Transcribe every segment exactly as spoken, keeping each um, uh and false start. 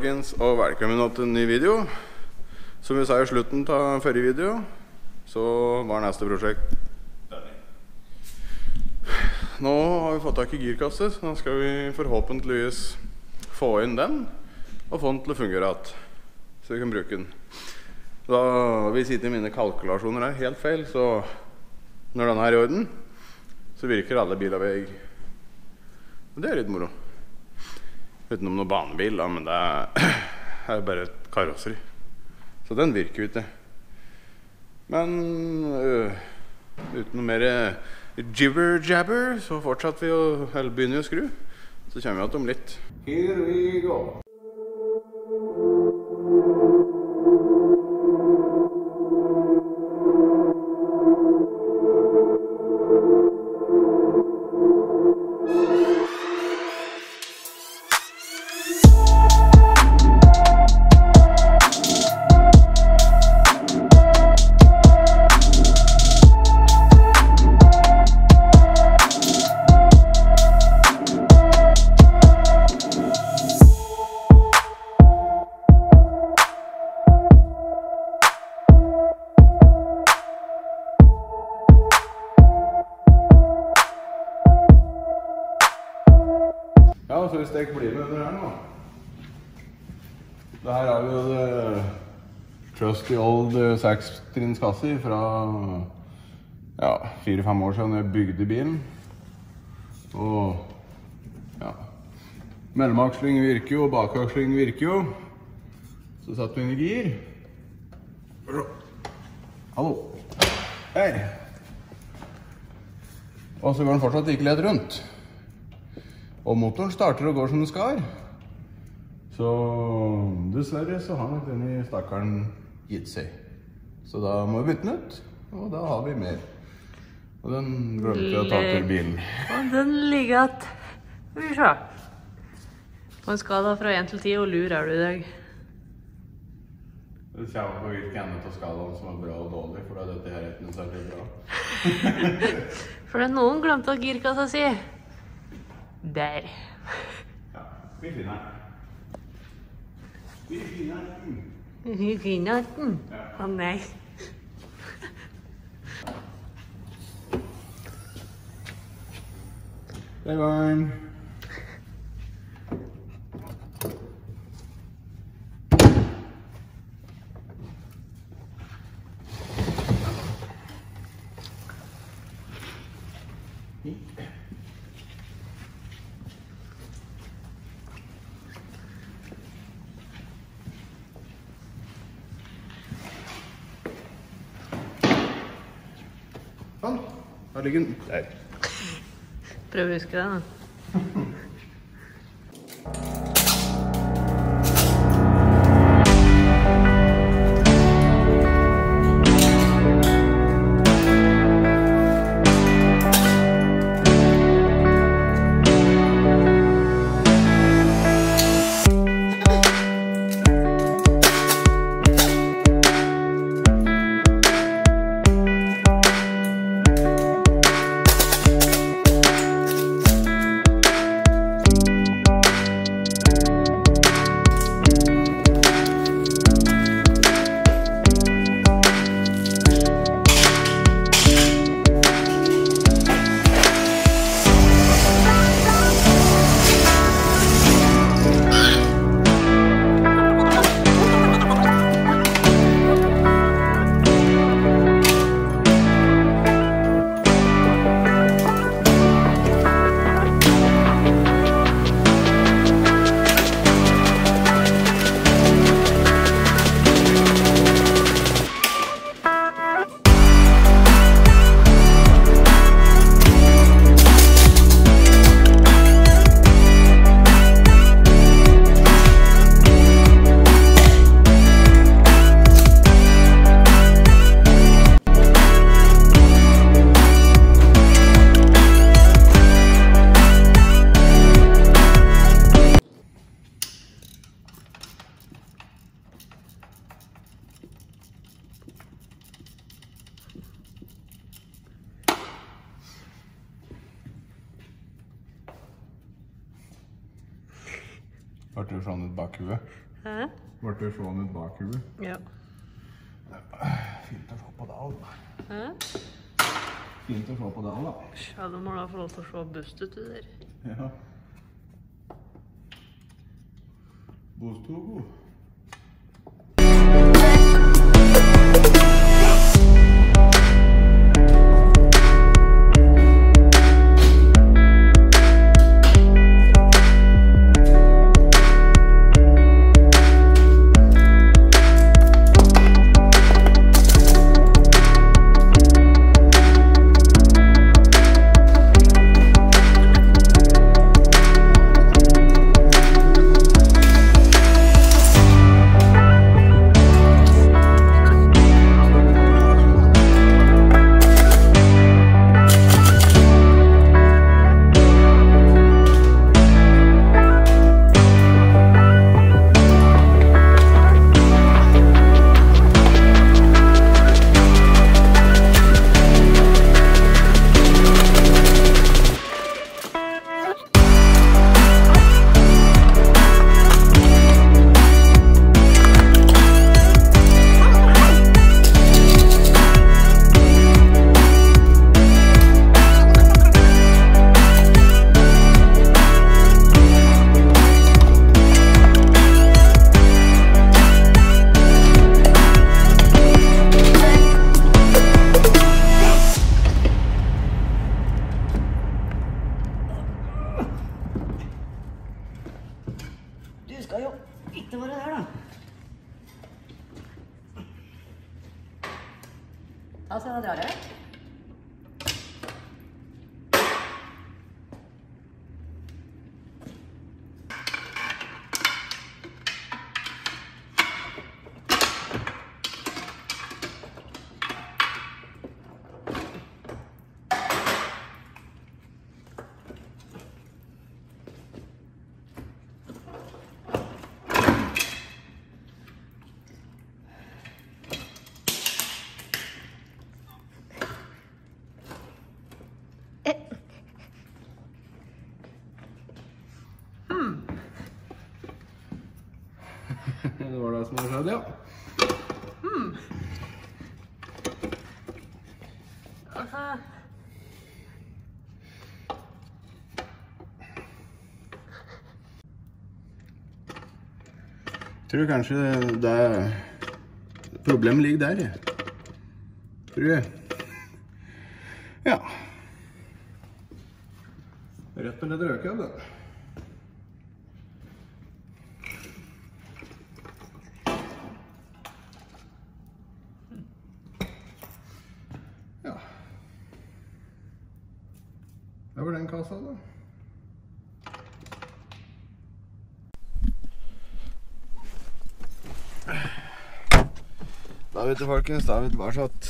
folkens, og velkommen til en ny video. Som vi sa i slutten av forrige video, så var neste prosjekt denne. Nå har vi fått tak i girkasse, så nå skal vi forhåpentligvis få inn den, og få den til å fungere igjen, så vi kan bruke den. Da vi sitter i mine kalkulasjoner her helt feil, så når den er i orden, så virker alle biler vei. Det er litt moro. Utenom noe banebil, da, men det er bare et karosseri. Så den virker jo ikke. Men øh, uten noe mer jibber-jabber, så fortsatte vi å, eller begynner vi å skru. Så kommer vi at om litt. Here we go! Ja, så hvis det ikke blir med under her nå. Det her er jo det trusty old seks-trinns kasse fra ja, fire-fem år siden jeg bygde bilen. Og ja, mellomaksling virker jo, og bakaksling virker jo. Så satt vi inn i gir. Hallo. Her. Og så går den fortsatt ikke lett rundt. Og motoren starter og går som den skal. Så dessverre så har nok denne stakkaren gitt seg. Så da må vi bytte den ut, og da har vi mer. Og den glemte jeg å ta til bilen. Og den ligger at... Vi se. På en skala fra én til ti, og lur er du i dag? Det kommer på hvilken ende av skalaen som er bra og dårlig, for da er dette her ikke noe særlig bra. For det er noen glemte av girkassa si. Der. Ja, vi finner den. Vi finner den. Vi finner den? Å nei. Det var den. Sånn, der ligger den. Der. Prøv å huske det da. Ble du sånn et bakhuet? Hæ? Ble det sånn ut bak huet? Ja. Fint å se på det, da. Hæ? Fint å se på det, da. Ja, du må da få lov til å se bust ut det der. Ja. Bostogo. Du skal jo ikke være der, da. Da skal jeg dra det. Det var det som hadde skjedd, ja. Hmm. Altså... Jeg tror kanskje det problemet ligger der, tror jeg. Ja. Rett og slett røker det. Ja. Det var den kassa da. Da vet du folkens, da vet du hva satt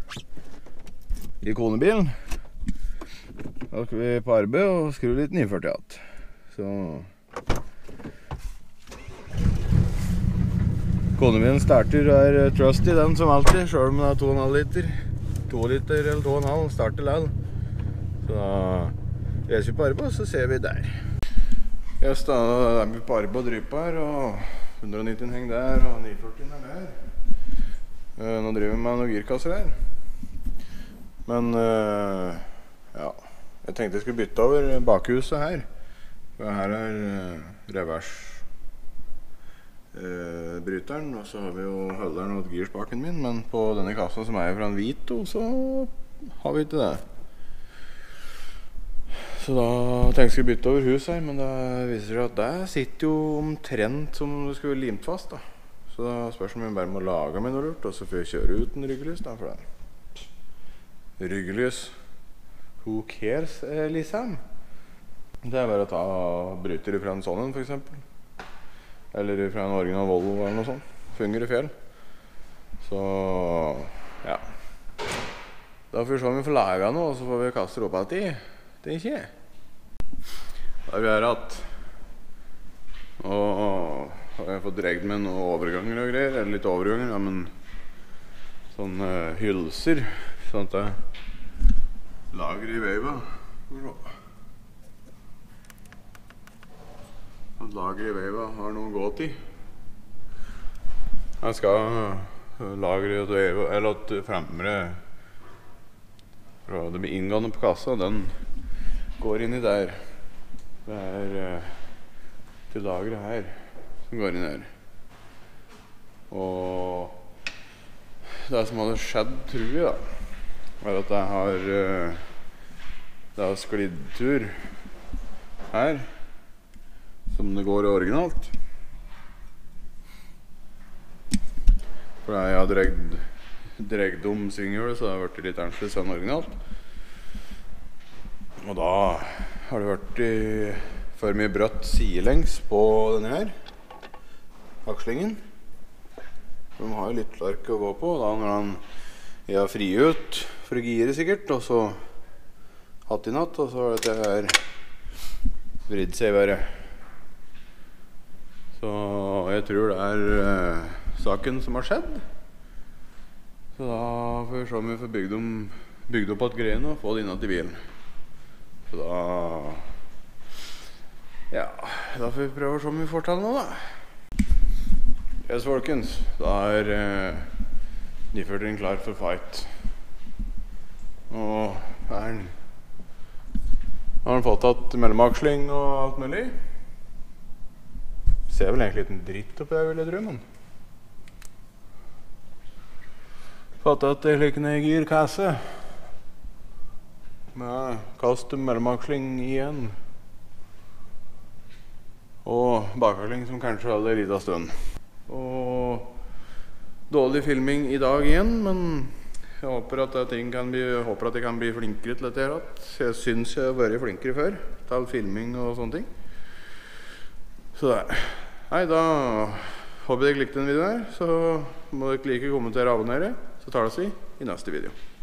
i konebilen. Da skal vi på arbeid og skru litt ni førti igjen. Så konebilen starter er trusty den som alltid, selv om det er to komma fem liter. to liter eller to komma fem starter lell. Så da reiser vi på arbeid, så ser vi der. Yes, da er vi på arbeid og dryper her, og hundre og nitti henger der, og ni førti er der. Nå driver vi med noen girkasser her. Men uh, ja, jeg tenkte jeg skulle bytte over bakhuset her. For her er uh, revers uh, bryteren, og så har vi jo holderen og girspaken min. Men på denne kassa som er fra en Vito, så har vi ikke det. Så da tenkte jeg skulle bytte over hus her, men da viser det at det sitter jo omtrent som det skulle limt fast da. Så da spørs om jeg bare må lage meg noe lurt, og så får jeg kjøre uten ryggelys da, for det. Ryggelys. Who cares, liksom? Det er bare å ta bryter fra en sånn, for eksempel. Eller fra en original Volvo eller noe sånt. Fungerer fjell. Så, ja. Da får vi se om vi får laget noe, og så får vi kaste det opp alltid. Det er ikke. Da er vi her at. Og... Jeg har fått dregd med noen overganger og greier, eller litt overganger, ja, men sånne uh, hylser, sånn at det lager i veiva. At lager i veiva har noe gått i. Jeg skal lagre eller at fremre fra det blir inngående på kassa, den går inn i der. Det er uh, til lagret her som går inn her. Og det som hadde skjedd, tror jeg da, er at jeg har uh, det er sklidtur her, som det går originalt. For jeg har dregt, dregt om svinghjulet, så det har vært litt annerledes enn originalt. Og da har det vært i, for mye brøtt sidelengs på denne her akslingen. De har jo litt lark å gå på, da når han jeg har fri ut for å gire sikkert, og så hatt i natt, og så har dette her vridd seg i været. Så jeg tror det er uh, saken som har skjedd. Så da får vi se om vi får bygd, om, bygd opp at greiene og få det innad til bilen. Så da ja, da får vi prøve å se om vi får til noe da. Yes, folkens, da er uh, nyførteren klar for fight. Og er han har han fått tatt mellomaksling og alt mulig. Ser vel egentlig en dritt oppi der, vil jeg tro, men fått tatt en slik girkasse med kastum mellomaksling igjen og bakaksling som kanskje hadde en liten stund. Og dårlig filming i dag igjen, men jeg håper at, ting kan bli, jeg håper at jeg kan bli flinkere til dette her. Jeg synes jeg har vært flinkere før til filming og sånne ting. Så det. Nei, da håper jeg dere likte denne videoen her. Så må dere like, kommentere og abonnere. Så tar det seg i neste video.